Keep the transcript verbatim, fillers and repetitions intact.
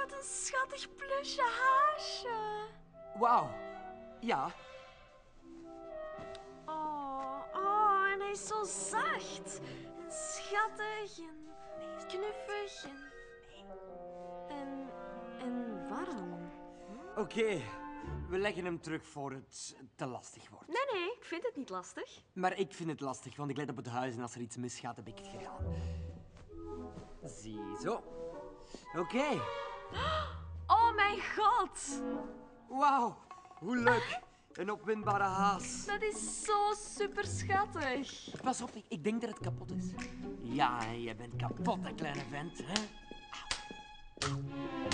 wat een schattig plusje haasje. Wauw. Ja. Oh, oh, en hij is zo zacht. En schattig en knuffig en... En, en warm. Oké, okay. We leggen hem terug voor het te lastig wordt. Nee, nee, ik vind het niet lastig. Maar ik vind het lastig, want ik let op het huis en als er iets misgaat, heb ik het gedaan. Ziezo. Oké. Okay. Oh mijn god. Wauw, hoe leuk. Een opwindbare haas. Dat is zo super schattig. Pas op, ik, ik denk dat het kapot is. Ja, jij bent kapot, hè, kleine vent. Hè?